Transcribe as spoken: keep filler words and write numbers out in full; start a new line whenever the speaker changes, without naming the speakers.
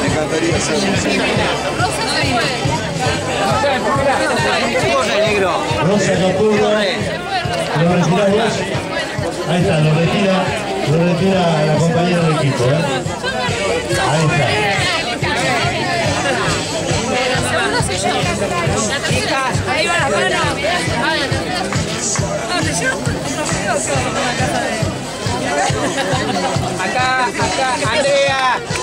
Me encantaría hacerlo.
Rosa Capurro, lo retira vos. Ahí está, lo retira, lo retira la compañera del equipo, ¿eh? Ahí está.
Ahí va la mano. Acá, acá, Andrea.